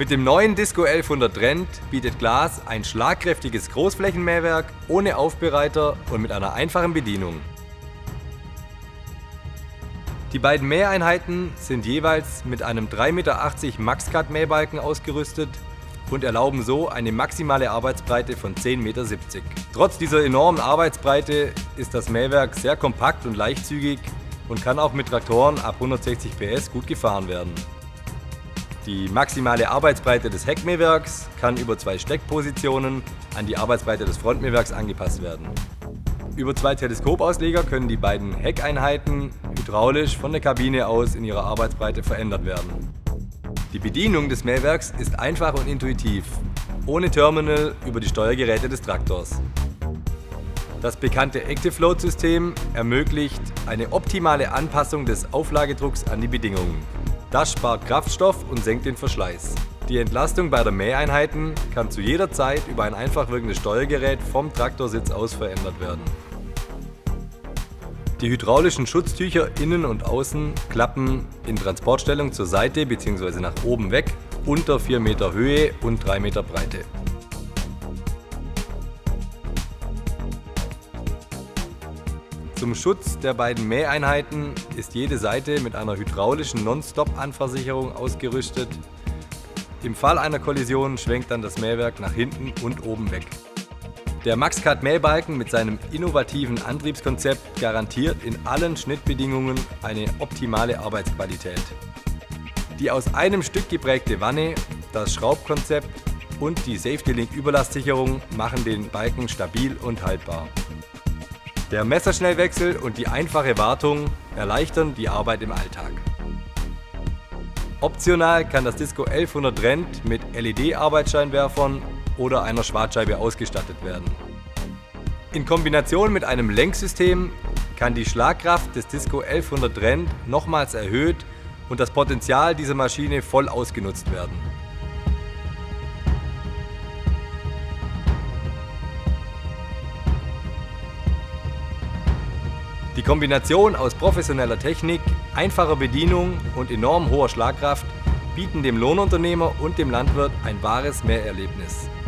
Mit dem neuen Disco 1100 Trend bietet Glas ein schlagkräftiges Großflächenmähwerk ohne Aufbereiter und mit einer einfachen Bedienung. Die beiden Mäheinheiten sind jeweils mit einem 3,80 Meter Max-Cut Mähbalken ausgerüstet und erlauben so eine maximale Arbeitsbreite von 10,70 Meter. Trotz dieser enormen Arbeitsbreite ist das Mähwerk sehr kompakt und leichtzügig und kann auch mit Traktoren ab 160 PS gut gefahren werden. Die maximale Arbeitsbreite des Heckmähwerks kann über 2 Steckpositionen an die Arbeitsbreite des Frontmähwerks angepasst werden. Über 2 Teleskopausleger können die beiden Heckeinheiten hydraulisch von der Kabine aus in ihrer Arbeitsbreite verändert werden. Die Bedienung des Mähwerks ist einfach und intuitiv, ohne Terminal über die Steuergeräte des Traktors. Das bekannte Active-Load-System ermöglicht eine optimale Anpassung des Auflagedrucks an die Bedingungen. Das spart Kraftstoff und senkt den Verschleiß. Die Entlastung beider Mäheinheiten kann zu jeder Zeit über ein einfach wirkendes Steuergerät vom Traktorsitz aus verändert werden. Die hydraulischen Schutztücher innen und außen klappen in Transportstellung zur Seite bzw. nach oben weg, unter 4 Meter Höhe und 3 Meter Breite. Zum Schutz der beiden Mäheinheiten ist jede Seite mit einer hydraulischen Non-Stop-Anversicherung ausgerüstet. Im Fall einer Kollision schwenkt dann das Mähwerk nach hinten und oben weg. Der Max-Cut Mähbalken mit seinem innovativen Antriebskonzept garantiert in allen Schnittbedingungen eine optimale Arbeitsqualität. Die aus einem Stück geprägte Wanne, das Schraubkonzept und die Safety-Link-Überlastsicherung machen den Balken stabil und haltbar. Der Messerschnellwechsel und die einfache Wartung erleichtern die Arbeit im Alltag. Optional kann das Disco 1100 Trend mit LED-Arbeitsscheinwerfern oder einer Schwartscheibe ausgestattet werden. In Kombination mit einem Lenksystem kann die Schlagkraft des Disco 1100 Trend nochmals erhöht und das Potenzial dieser Maschine voll ausgenutzt werden. Die Kombination aus professioneller Technik, einfacher Bedienung und enorm hoher Schlagkraft bieten dem Lohnunternehmer und dem Landwirt ein wahres Mäherlebnis.